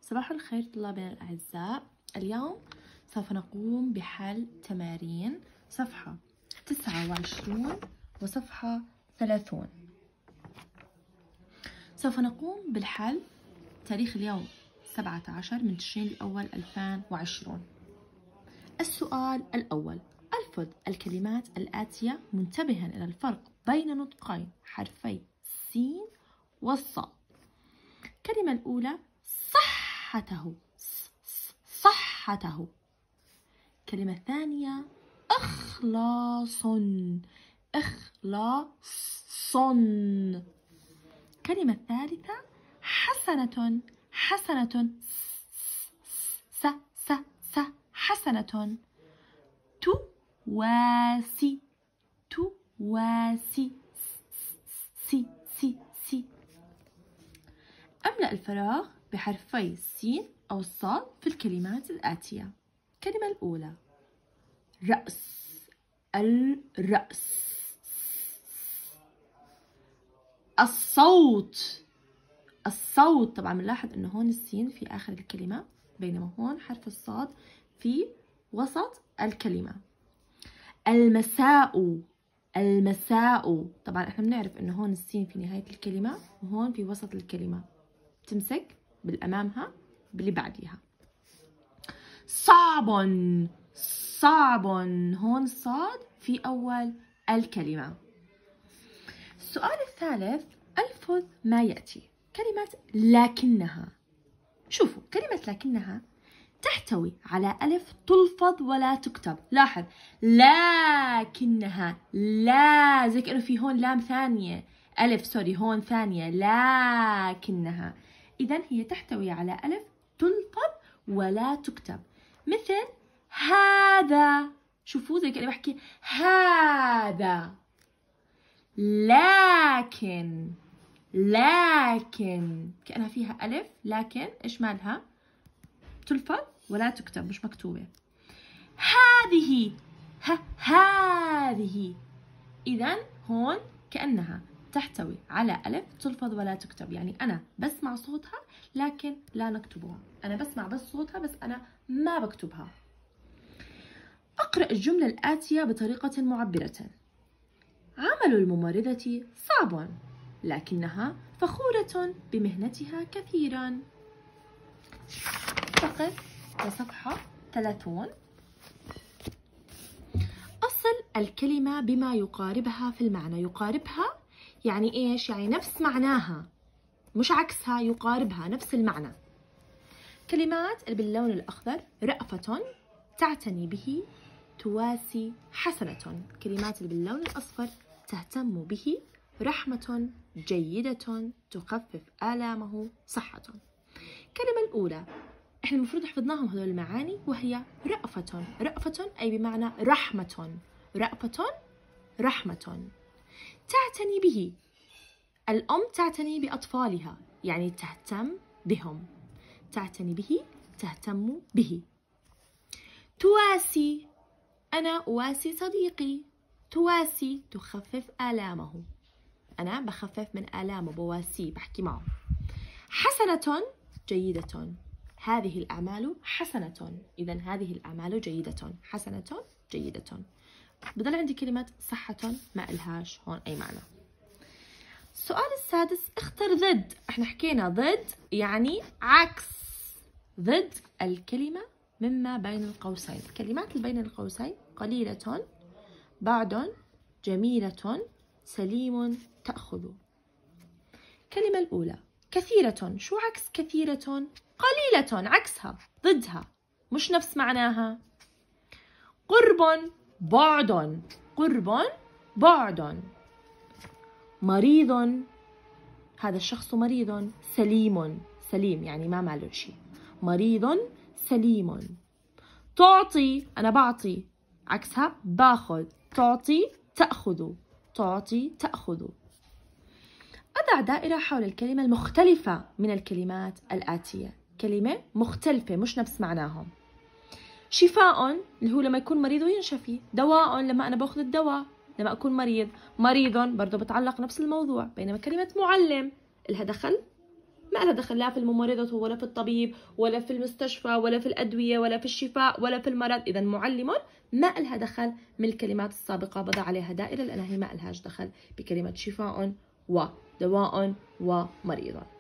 صباح الخير طلابنا الأعزاء. اليوم سوف نقوم بحل تمارين صفحة 29 وصفحة 30. سوف نقوم بالحل تاريخ اليوم 17 من تشرين الأول 2020. السؤال الأول: ألفظ الكلمات الآتية منتبها إلى الفرق بين نطقين حرفي السين والصاد. الكلمة الأولى صحته، صحته. الكلمة الثانية إخلاص، إخلاص. الكلمة الثالثة حسنة، حسنة، حسنة. تواسي، تواسي، سي. أملأ الفراغ بحرفي السين أو الصاد في الكلمات الآتية. الكلمة الأولى رأس، الرأس. الصوت، الصوت. طبعا بنلاحظ أنه هون السين في آخر الكلمة، بينما هون حرف الصاد في وسط الكلمة. المساء، المساء. طبعا احنا بنعرف أنه هون السين في نهاية الكلمة وهون في وسط الكلمة، تمسك بالأمامها باللي بعديها. صعب، صعب. هون الصاد في أول الكلمة. السؤال الثالث: ألفظ ما يأتي. كلمة لكنها. شوفوا كلمة لكنها تحتوي على ألف تلفظ ولا تكتب. لاحظ لكنها، لا زي كأنه في هون لام ثانية، ألف سوري هون ثانية، لكنها. إذن هي تحتوي على ألف تلفظ ولا تكتب، مثل هذا. شوفوا زي كأني بحكي هذا. لكن، لكن كأنها فيها ألف، لكن إيش مالها؟ تلفظ ولا تكتب، مش مكتوبة. هذه، هذه. إذن هون كأنها تحتوي على ألف تلفظ ولا تكتب، يعني أنا بسمع صوتها لكن لا نكتبها، أنا بسمع بس صوتها بس أنا ما بكتبها. أقرأ الجملة الآتية بطريقة معبرة. عمل الممرضة صعب لكنها فخورة بمهنتها كثيرا. فقط لصفحة 30. أصل الكلمة بما يقاربها في المعنى. يقاربها يعني إيش؟ يعني نفس معناها، مش عكسها، يقاربها نفس المعنى. كلمات اللي باللون الأخضر رأفة تعتني به، تواسي، حسنة. كلمات اللي باللون الأصفر تهتم به، رحمة، جيدة، تخفف آلامه، صحة. الكلمة الأولى احنا المفروض حفظناهم هذول المعاني، وهي رأفة. رأفة أي بمعنى رحمة، رأفة، رحمة. تعتني به، الأم تعتني بأطفالها يعني تهتم بهم، تعتني به، تهتم به. تواسي، أنا أواسي صديقي. تواسي تخفف آلامه، أنا بخفف من آلامه، بواسيه، بحكي معه. حسنة جيدة، هذه الأعمال حسنة. إذا هذه الأعمال جيدة، حسنة جيدة. بضل عندي كلمة صحة ما إلهاش هون أي معنى. السؤال السادس: اختر ضد. احنا حكينا ضد يعني عكس، ضد الكلمة مما بين القوسين. الكلمات اللي بين القوسين: قليلة، بعد، جميلة، سليم، تأخذ. الكلمة الأولى كثيرة. شو عكس كثيرة؟ قليلة، عكسها، ضدها، مش نفس معناها. قرب، بعد، قرب، بعد. مريض، هذا الشخص مريض. سليم، سليم يعني ما ماله شيء. مريض، سليم. تعطي، أنا بعطي، عكسها باخذ. تعطي، تأخذ، تعطي، تأخذ. أضع دائرة حول الكلمة المختلفة من الكلمات الآتية. كلمة مختلفة مش نفس معناهم. شفاء اللي هو لما يكون مريض وينشفي. دواء لما أنا باخذ الدواء لما أكون مريض. مريض برضه بتعلق نفس الموضوع. بينما كلمة معلم إلها دخل ما لها دخل لا في الممرضة ولا في الطبيب ولا في المستشفى ولا في الأدوية ولا في الشفاء ولا في المرض. إذا معلم ما لها دخل من الكلمات السابقة، بضع عليها دائرة لأنها هي ما لهاش دخل بكلمة شفاء ودواء ومريض.